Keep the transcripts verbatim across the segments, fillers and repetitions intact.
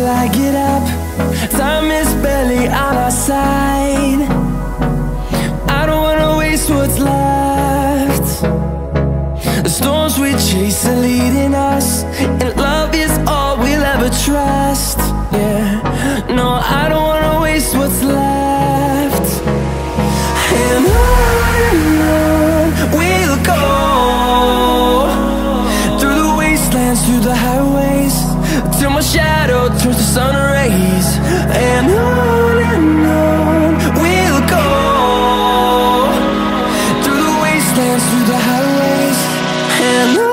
I get up. Time is barely on our side. I don't wanna waste what's left. The storms we chase are leading us, and love is all we'll ever trust. Yeah, no, I don't wanna waste what's left. And on and on we'll go, through the wastelands, through the highways, till my shadow turns to sun rays. And on and on we'll go, through the wastelands, through the highways, and on.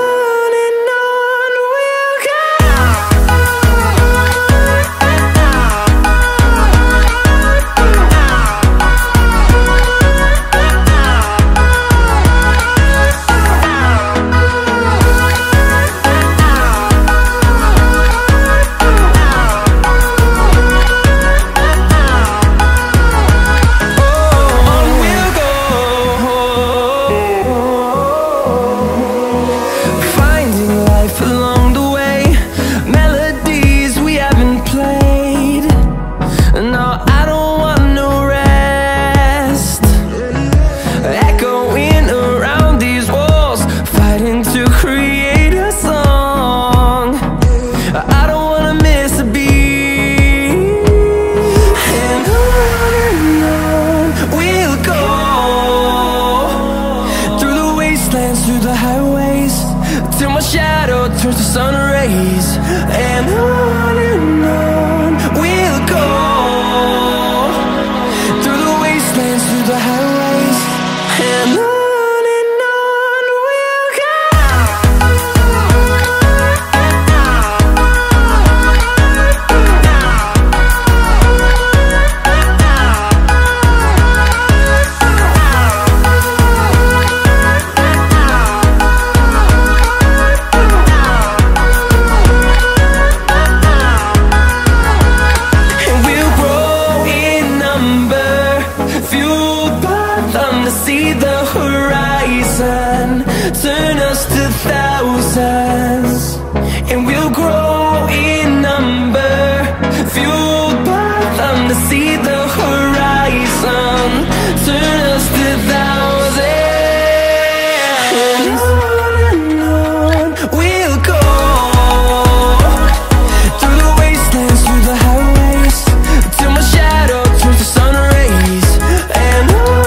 Through the highways, till my shadow turns to sun rays. And on and on we'll go, through the wastelands, through the highways, and on. To see the horizon turn us to thousands, and we'll grow in number, fueled by them. To see the horizon turn us to thousands, and on and on we'll go, through the wastelands, through the highways, till my shadow turns to sun rays. And on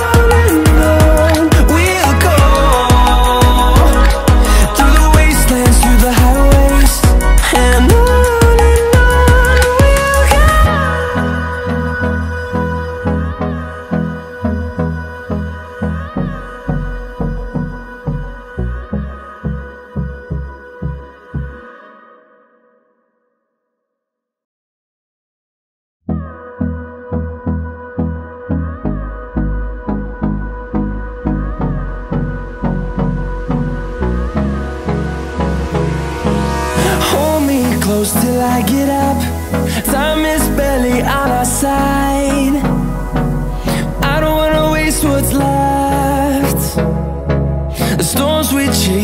close till I get up. Time is barely on our side. I don't wanna waste what's left. The storms we chase